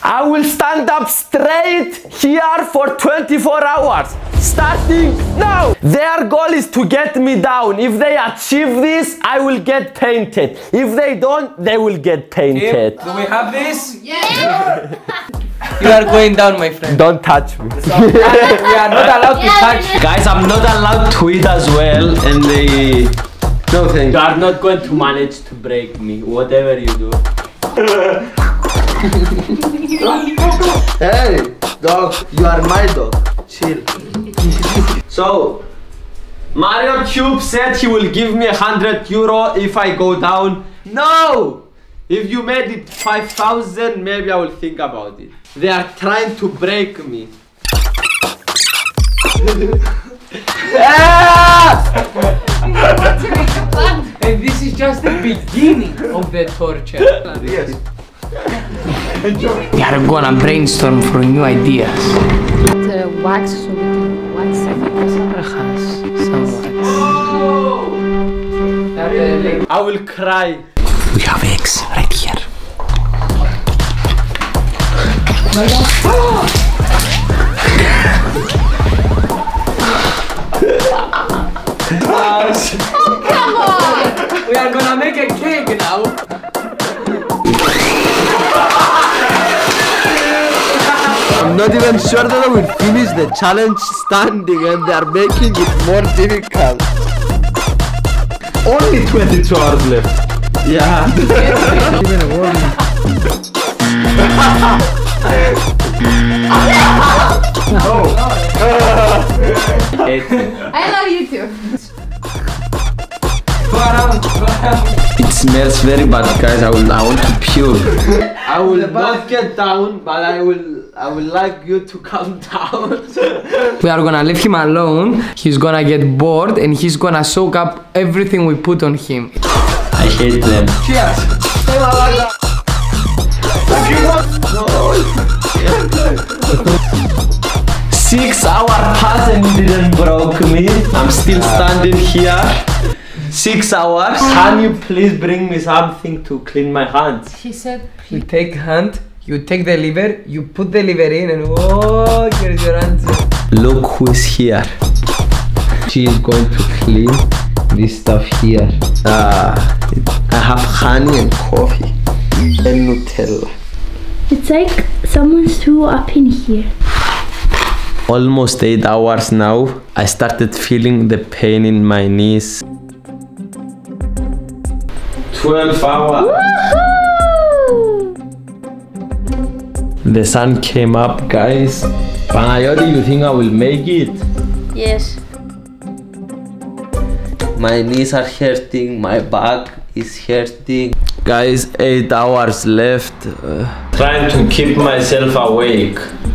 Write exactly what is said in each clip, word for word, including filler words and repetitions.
I will stand up straight here for twenty-four hours. Starting now. Their goal is to get me down. If they achieve this, I will get painted. If they don't, they will get painted. Kim, do we have this? Yeah. You are going down, my friend. Don't touch me. So, we are not allowed to touch. Guys, I'm not allowed to eat as well, and they... No thanks. You are not going to manage to break me, whatever you do. Hey, dog, you are my dog. Chill. So, Mario Cube said he will give me a hundred euro if I go down. No! If you made it five thousand, maybe I will think about it. They are trying to break me. And this is just the beginning of the torture. Yes. We are gonna brainstorm for new ideas. The wax so we can wax it. Perhaps some wax. I will cry. We have eggs right here. Oh, come on! We are gonna make a cake now. I'm not even sure that I will finish the challenge standing, and they are making it more difficult. Only twenty-two hours left. Yeah. Even a warning. I love you too. It smells very bad, guys. I will. I want to puke. I will not get down, but I will. I would like you to come down. We are gonna leave him alone. He's gonna get bored and he's gonna soak up everything we put on him. I hate them. Cheers! Six hours passed and you didn't broke me. I'm still standing here. Six hours. Can you please bring me something to clean my hands? She said, You take hand, you take the liver, you put the liver in, and oh, here's your answer. Look who is here. She is going to clean this stuff here. Ah, I have honey and coffee and Nutella. It's like someone threw up in here. Almost eight hours now. I started feeling the pain in my knees. twelve hours. Woohoo! The sun came up, guys. Panayoti, you think I will make it? Yes. My knees are hurting, my back is hurting. Guys, eight hours left. Uh, trying to keep myself awake.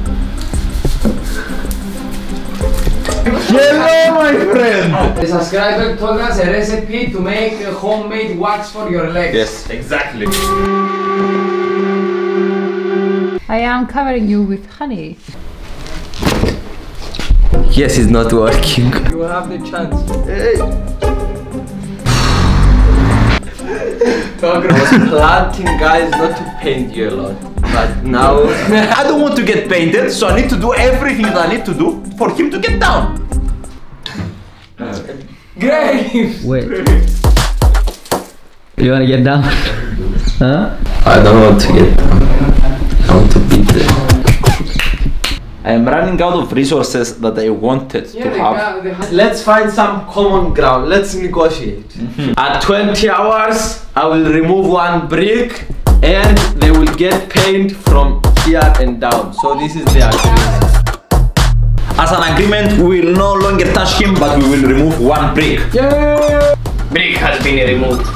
Hello, my friend! The subscriber told us a recipe to make a homemade wax for your legs. Yes, exactly. I am covering you with honey. Yes, it's not working. You have the chance. Hey. I was planning, guys, not to paint you a lot. But now... I don't want to get painted, so I need to do everything that I need to do for him to get down. Great! Wait. You wanna get down? Huh? I don't want to get down. I want to beat them. I am running out of resources that I wanted Yeah, to they have. got- they have- Let's find some common ground. Let's negotiate. Mm-hmm. At twenty hours, I will remove one brick and they will get paint from here and down. So this is the agreement. As an agreement, we will no longer touch him, but we will remove one brick. Yeah! Brick has been removed.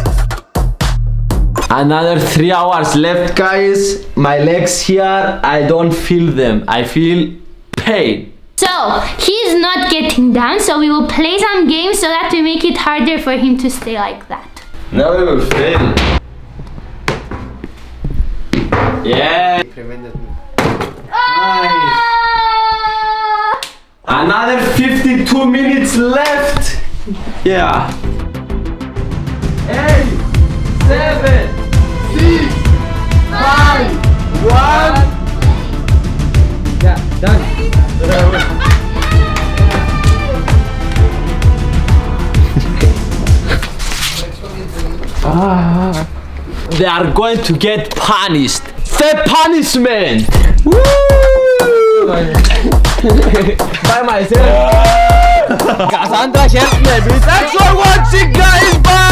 Another three hours left, guys. My legs here, I don't feel them. I feel pain. So, he's not getting down, so we will play some games so that we make it harder for him to stay like that. Now we will fail. Yeah. Prevented me. Ah! Another fifty-two minutes left. Yeah. Eight, seven, six, five, one. They are going to get punished. The punishment. Woo! By myself. Cassandra help me. Thanks for watching, guys. Bye.